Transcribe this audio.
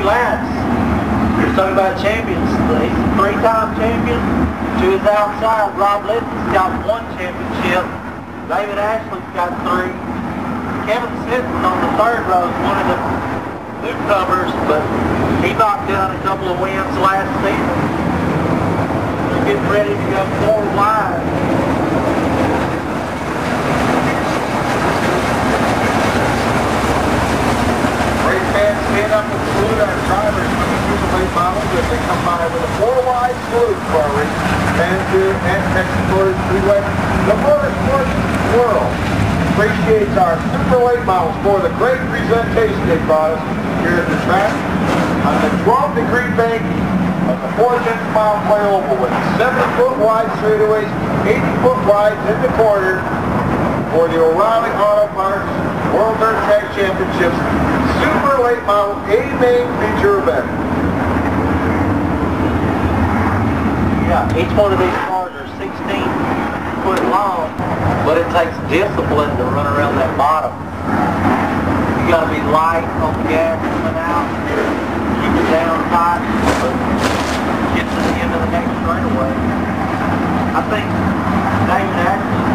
laps. You're talking about champions. He's a 3-time champion. To his outside, Rob Little's got 1 championship. David Ashley's got 3. Kevin Sitton on the 3rd row is one of the newcomers, but he knocked down a couple of wins last season. He's getting ready to go 4 wide. Race fans stand up and salute our drivers from the Super Late Models as they come by with a 4-wide salute for our race fans here at Texas Motor Speedway. The motorsports world appreciates our Super Late Models for the great presentation they brought us here at the track on the 12-degree bank of the 4-mile play oval with 70-foot wide straightaways, 80-foot wides in the corner for the O'Reilly Auto Parts World Dirt Track Championships Super Late Model A main feature event. Yeah, each one of these cars are 16-foot long, but it takes discipline to run around that bottom. You got to be light on the gas coming out, keep it down tight, but get to the end of the next straightaway. I think David Ashley